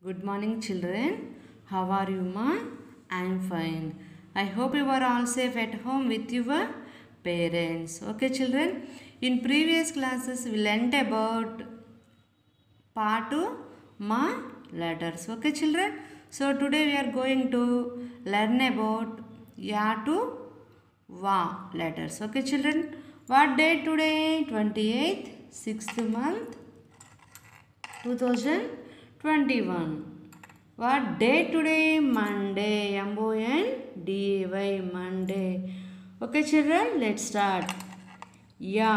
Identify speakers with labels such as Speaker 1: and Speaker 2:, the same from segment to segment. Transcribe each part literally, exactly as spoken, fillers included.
Speaker 1: Good morning, children. How are you, ma? I am fine. I hope you are all safe at home with your parents. Okay, children. In previous classes, we learnt about part two, ma letters. Okay, children. So today we are going to learn about ya to wa letters. Okay, children. What date today? twenty-eighth, sixth month, two thousand twenty-one. What day today? Monday. M O N D A Y. Monday. Okay, children, let's start. యా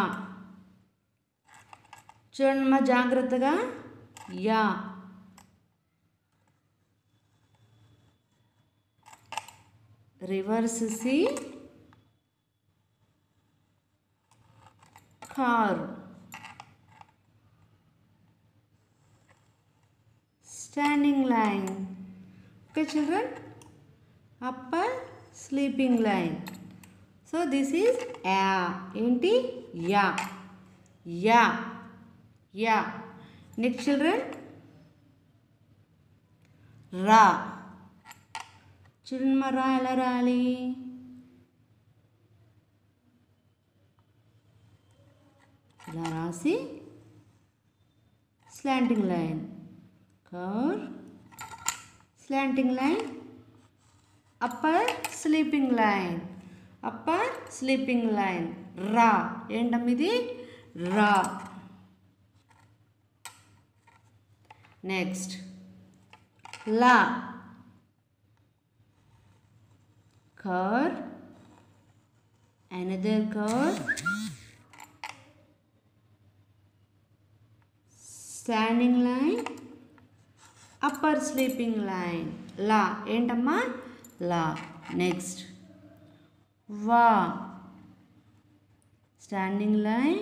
Speaker 1: చూడండి మా జాగ్రత్తగా. యా reverse C curve. Standing line. Okay, children. Upper sleeping line. So this is a. Enti ya. Ya. Ya. Next, children. Ra. Children, ma ra ela rali. Ila rasi. Slanting line. Curve, slanting line, upper sleeping line, upper sleeping line. Ra ఏంటమ్మిది రా. Next లా curve, another curve, standing line, upper sleeping line. లా ఏంటమ్మా లా. Next వా standing line,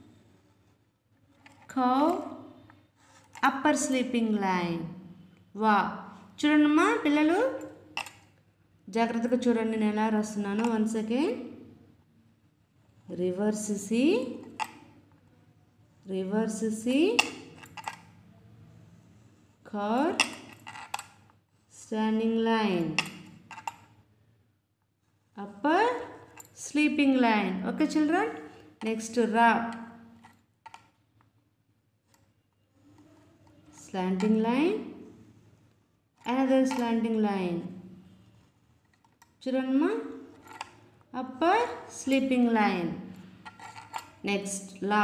Speaker 1: curve, upper sleeping line. వా చూడండమ్మా పిల్లలు, జాగ్రత్తగా చూడండి నేను ఎలా రాస్తున్నాను. One second. Reverse C, reverse C, curve, standing line, upper sleeping line. Okay, children. Next, ra slanting line, another slanting line. Children, ma upper sleeping line. Next, la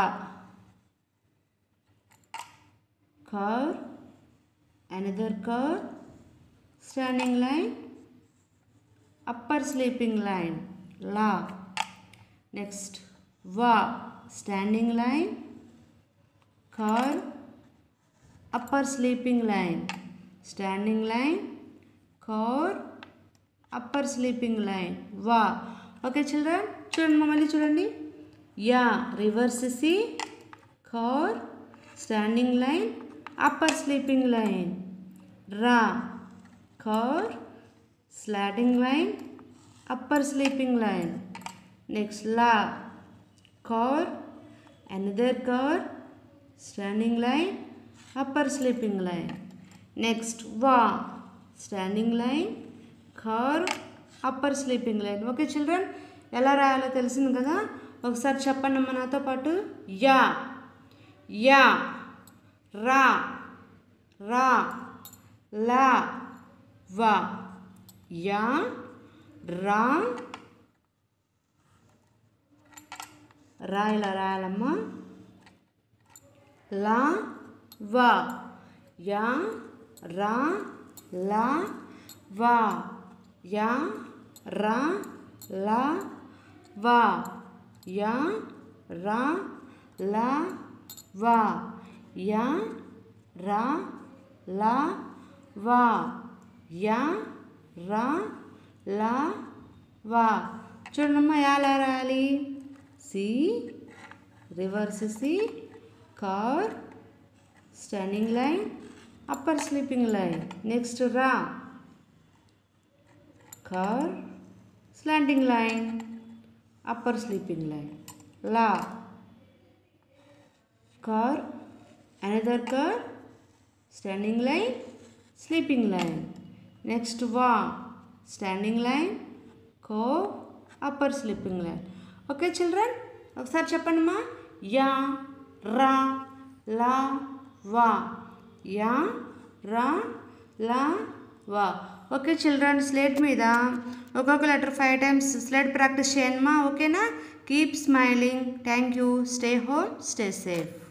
Speaker 1: curve, another curve, standing line, upper sleeping line. La. Next, va standing line, curve, upper sleeping line, standing line, curve, upper sleeping line. Va. Okay, children, చూడండి మమ్మల్ని చూడండి. యా reverse C, curve, standing line, upper sleeping line. Ra curve, slanting line, upper sleeping line. Next, la curve, another curve, standing line, upper sleeping line. Next, va standing line, curve, upper sleeping line. Okay, children, ఎలా రాయాలో తెలిసింది కదా. ఒకసారి చెప్పండి అమ్మ నాతో పాటు. Yeah yeah, రా రా, లా వా. యా రా, రా ఇలా రాయాలమ్మా. లా వా. యా రా, లా వా. యా రా, లా వా. యా రా, లా వా. యా రా, లా వా. యా రా, లా వా. చూడమ్మా ఎలా రాయాలి. C, reverse C, curve, standing line, upper sleeping line. Next రా curve, slanting line, upper sleeping line. లా curve, another curve, standing line, sleeping line. Next వా స్టాండింగ్ లైన్, కో upper sleeping line. Okay children, ఒకసారి చెప్పండి మా. Yeah రా లా వా, yeah రా లా వా. ఓకే చిల్డ్రన్, స్లేట్ మీద ఒక్కొక్క letter five times slate practice చేయండి మా. ఓకేనా? Keep smiling. Thank you. Stay home, stay safe.